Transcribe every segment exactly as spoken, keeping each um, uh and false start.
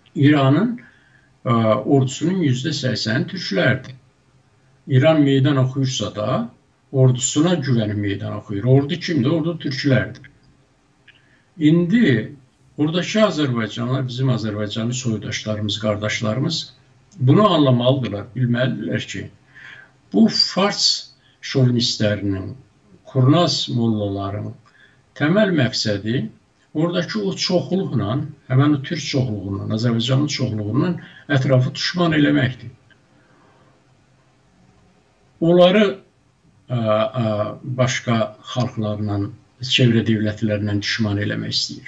İranın e, ordusunun yüzde sekseni Türklerdir. İran meydan okuyursa da ordusuna güvenip meydan okuyur. Ordu kimdir? Ordu Türklerdir. İndi buradakı Azərbaycanlılar, bizim Azərbaycanlı soydaşlarımız, qardaşlarımız bunu anlamalıdırlar, bilməlidirlər ki, bu fars şovinistlərinin, kurnaz mollaların təməl məqsədi oradakı o çoxluqla, həmən o Türk çoxluğundan, Azərbaycanlı çoxluğundan ətrafı düşman eləməkdir. Onları ə, ə, başqa xalqlarla, çevrə devlətlərlə düşman eləmək istəyir.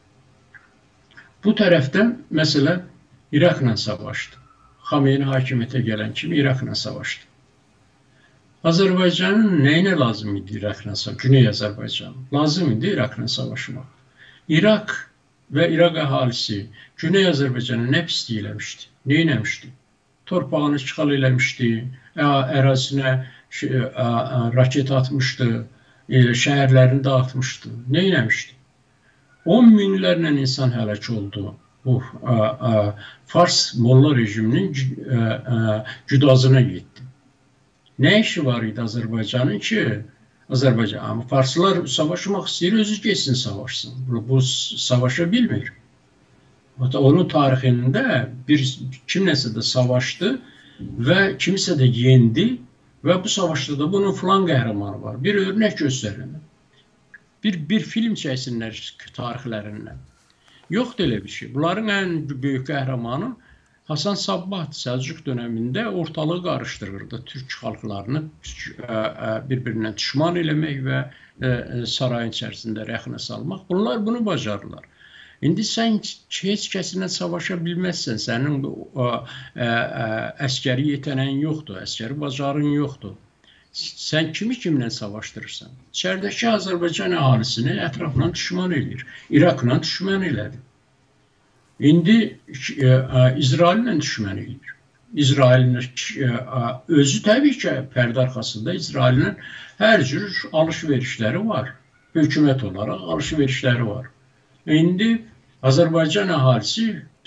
Bu tərəfdən, məsələn, İraqla savaşdı. Xameyni hakimiyyətə gələn kimi İraqla savaşdı. Azərbaycanın nəyinə lazım idi İraqla savaşmaq? Güney Azərbaycan. Lazım idi İraqla savaşmaq. İraq və İraq əhalisi Güney Azərbaycana nə pislik eləmişdi? Nə eləmişdi? Torpağını işğal eləmişdi, ərazisinə raket atmışdı, şəhərlərini dağıtmışdı. Nə eləmişdi? on minlərlə insan həlak oldu. Bu ə, ə, Fars molla rejiminin cüdazına getdi. Nə işi var idi Azərbaycanın ki, Azərbaycan, amma Farslılar savaşmaq istəyir, özü geçsin savaşsın. Bu, bu savaşa bilmir. Onun tarixində bir kimləsə də savaşdı və kimisə də yendi və bu savaşda da bunun filan qəhrəmanı var. Bir örnək göstərin. Bir, bir film çəksinlər tarixlərindən. Yoxdur elə bir şey. Bunların ən böyük qəhrəmanı Hasan Sabbah Səlcuq dönəmində ortalığı qarışdırırdı. Türk xalqlarını bir-birindən düşman eləmək və sarayın içərisində rəxnə salmaq. Bunlar bunu bacarırlar. İndi sən heç kəsinlə savaşa bilməzsən, sənin ə, ə, ə, əskəri yetənəyin yoxdur, əskəri bacarın yoxdur. Sən kimi kimlə savaşdırırsan? İçəridəki Azərbaycan əhalisini ətrafla düşman edir, İraqla düşman elədi. İndi ə, ə, İsraillə düşman edir. İsrailin özü təbii ki, pərdə arxasında İsrailin hər cür alış-verişləri var. Hökumət olaraq alış-verişləri var. İndi Azərbaycan əhalisi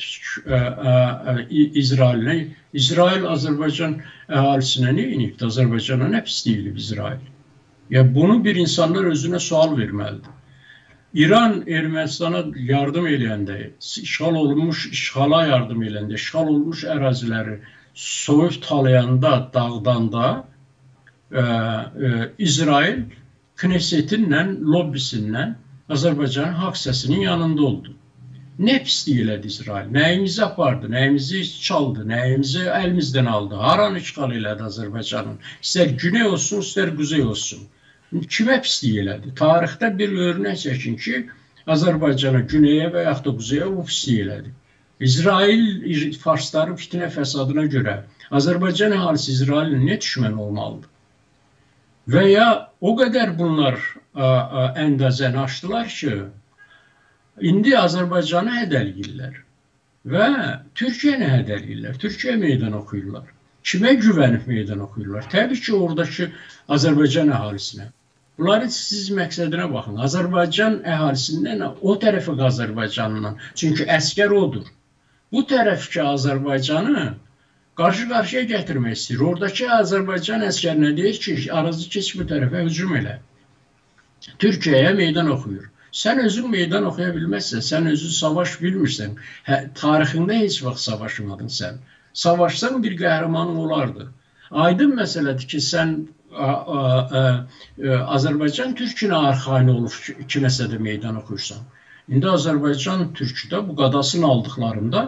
İsrailə, İsrail Azərbaycan əhalisinə nə inibdir? Azərbaycana nə pisliyib İsrail? Ya bunu bir insanlar özünə sual verməlidir. İran Ermənistana yardım eləyəndə, işğal olmuş, işğala yardım eləyəndə, işğal olmuş əraziləri soyub talayanda, dağdanda ə, ə, İsrail Knesetinlə, lobbisindən Azərbaycanın haqq səsinin yanında oldu. Nə pislik elədi İsrail? Nəyimizi apardı, nəyimizi çaldı, nəyimizi əlimizdən aldı? Haranı işğal elədi Azərbaycanın? İstər güney olsun, istər quzey olsun. Kimə pislik elədi? Tarixdə bir örnək çəkin ki, Azərbaycana, güneyə və yaxud da quzeyə bu pislik elədi. İsrail farsların fitnə fəsadına görə Azərbaycan əhalisi İsrailin nə düşmən olmalıdır? Və ya o qədər bunlar əndazəni açdılar ki, indi Azərbaycanı hədələyirlər və Türkiyəni hədələyirlər, Türkiyə meydan oxuyurlar. Kimə güvənib meydan oxuyurlar? Təbii ki, oradakı Azərbaycan əhalisinə. Bunların siz məqsədinə baxın. Azərbaycan əhalisindən o tərəfi Azərbaycanından, çünki əskər odur. Bu tərəfki Azərbaycanı qarşı-qarşıya gətirmək istəyir. Oradakı Azərbaycan əskərinə deyir ki, arazı keç bu tərəfə hücum elə. Türkiyəyə meydan oxuyur. Sən özün meydan oxuya bilməzsən, sən özün savaş bilmirsən. Hə, tarixində heç vaxt savaşmadın sən. Savaşsan bir qəhrəmanın olardı. Aydın məsələdir ki, sən a, a, a, a, Azərbaycan Türkünə arxain olub kiməsə də meydan oxuyursan. İndi Azərbaycan Türkü də bu qadasını aldıqlarında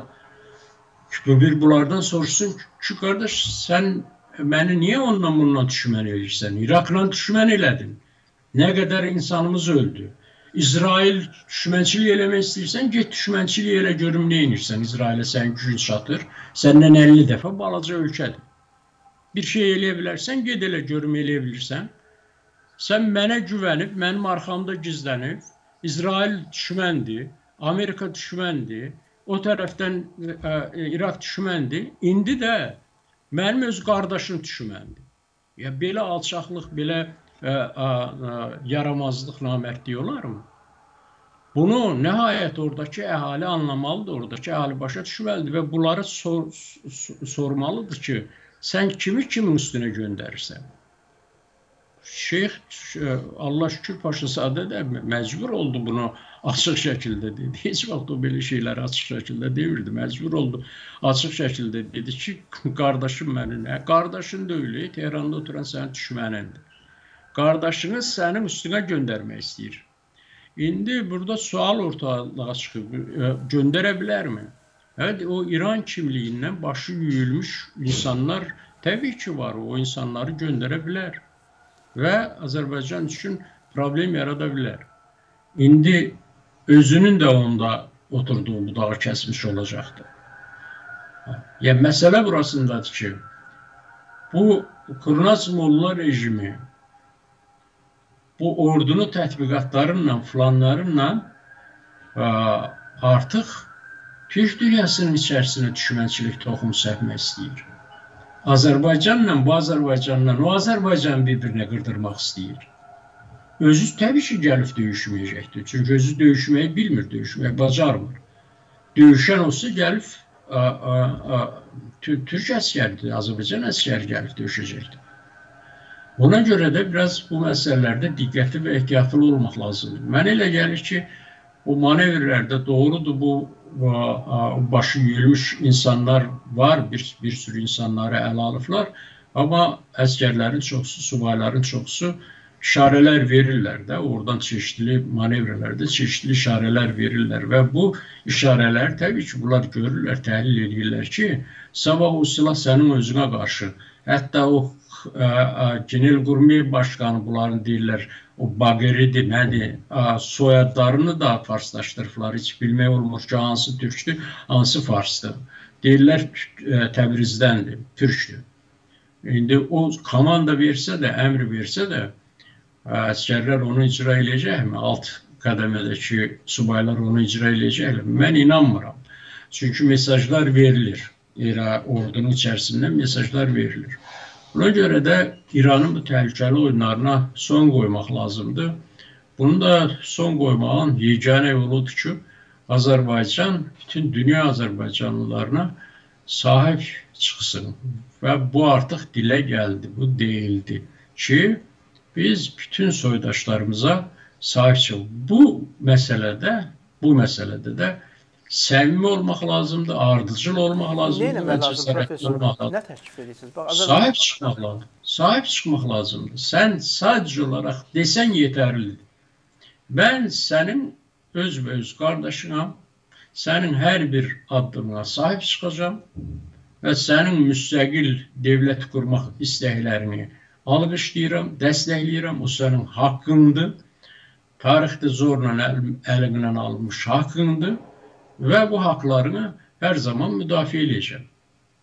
bir bunlardan soruşsun ki, qardaş, sən məni niyə ondan bundan düşmən eləyirsən? İraqla düşmən elədin. Nə qədər insanımız öldü. İsrail düşmənçilik eləmək istəyirsən, get düşmənçilik elə görüm nə inirsən. İsrailə sən gücün çatır, səndən əlli dəfə balaca ölkədir. Bir şey eləyə bilərsən, get elə görüm eləyə bilirsən. Sən mənə güvənib, mənim arxamda gizlənib, İsrail düşməndir, Amerika düşməndir, o tərəfdən ə, İraq düşməndir, indi də mənim öz qardaşım düşməndir. Ya belə alçaqlıq, belə Ə, ə, ə, yaramazlıq namərdlik olar mı? Bunu nəhayət oradakı əhali anlamalıdır, oradakı əhali başa düşməlidir və bunları sor, sormalıdır ki, sən kimi kimin üstünə göndərirsən? Şeyx, Allah şükür, Paşazadə də məcbur oldu bunu açıq şəkildə dedi. Heç vaxt o belə şeyləri açıq şəkildə demirdi, məcbur oldu. Açıq şəkildə dedi ki, qardaşım mənim, qardaşın deyil, Tehranda oturan sənin düşmənindir. Qardaşını sənin üstünə göndərmək istəyir. İndi burada sual ortalığa çıxıb, göndərə bilərmi? Evet, o İran kimliyindən başı yüyülmüş insanlar təbii ki var, o insanları göndərə bilər və Azərbaycan üçün problem yarada bilər. İndi özünün də onda oturduğu budağı kəsmiş olacaqdır. Yəni, məsələ burasındadır ki, bu Kurnaz Molla rejimi bu ordunu tətbiqatlarıyla, filanlarıyla artıq Türk dünyasının içərisinə düşmənçilik toxumu səpmək istəyir. Azərbaycanla, bu Azərbaycanla, o Azərbaycanı bir-birinə qırdırmaq istəyir. Özü təbii ki, gəlib döyüşməyəcəkdir. Çünki özü döyüşməyi bilmir, döyüşməyi bacarmır. Döyüşən olsa gəlib Türk əskəridir, Azərbaycan əskəri gəlib döyüşəcəkdir. Buna görə də biraz bu məsələlərdə diqqətli və ehtiyatlı olmaq lazımdır. Mənə elə gəlir ki, bu manevrlərdə doğrudur, bu başı yüyülmüş insanlar var, bir, bir sürü insanları ələ alıblar. Amma əskərlərin çoxsu, subayların çoxsu işarələr verirlər də, oradan çeşitli manevrlərdə çeşitli işarələr verirlər və bu işarələr təbii ki, bunlar görürlər, təhlil edirlər ki, sabah o silah sənin özünə qarşı, hətta o Genelqurmay başqanı bunların deyirlər, o Baqeridir, nədir, soyadlarını da farslaşdırıblar, heç bilmək olmur ki, hansı türkdür, hansı farsdır. Deyirlər, Təbrizdəndir, türkdür. İndi o komanda versə də, əmr versə də, əskərlər onu icra eləyəcəkmi? Alt qədəmədəki subaylar onu icra eləyəcəkmi? Mən inanmıram. Çünki mesajlar verilir. Ordunun içərisindən mesajlar verilir. Buna görə də İranın bu təhlükəli oyunlarına son qoymaq lazımdır. Bunu da son qoymağın yeganə yoludur ki, Azərbaycan, bütün dünya Azərbaycanlılarına sahib çıxsın. Və bu artıq dilə gəldi, bu deyildi ki, biz bütün soydaşlarımıza sahib çıxın. Bu məsələdə, bu məsələdə də səmimi olmaq lazımdır, ardıcıl olmaq lazımdır və cəsarətli olmaq lazımdır. Sahib çıxmaq lazımdır. Sahib çıxmaq lazımdır. Sən sadəcə olaraq desən yetərlidir. Mən sənin öz və öz qardaşınam, sənin hər bir addımına sahib çıxacam və sənin müstəqil dövlət qurmaq istəklərini alqışlayıram, dəstəkləyirəm, o sənin haqqındır. Tarixdə zorla əlindən alınmış haqqındır və bu haqlarını hər zaman müdafiə edəcəm.